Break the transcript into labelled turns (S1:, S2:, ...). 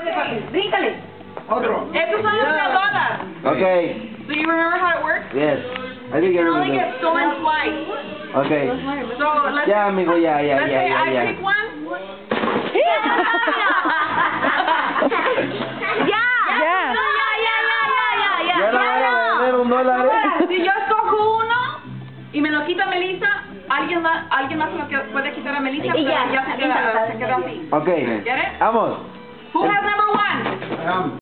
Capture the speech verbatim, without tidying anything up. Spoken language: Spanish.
S1: Bríncale.
S2: Otro.
S1: Estos son los dólares.
S3: Okay.
S1: Do you remember how it works?
S3: Yes. I think
S1: You
S3: I
S1: can only
S3: remember.
S1: get stolen twice.
S3: Okay.
S1: So let's.
S3: Ya, amigo, ya, ya,
S1: let's
S3: ya,
S1: say
S3: ya,
S1: I
S3: ya.
S1: pick one.
S4: Ya.
S1: Ya.
S4: Ya.
S1: No, ya, ya, ya, ya, ya,
S3: Ya
S1: ya.
S3: no van a vender un dólar, ¿eh?
S1: Si yo escojo uno y me lo quita Melissa, alguien más, alguien más se lo que- puede quitar a Melissa,
S4: Y
S1: pero
S4: ya,
S1: ya se queda, se queda así.
S3: Okay.
S1: Get it?
S3: Vamos.
S1: Who has number one?
S2: Um,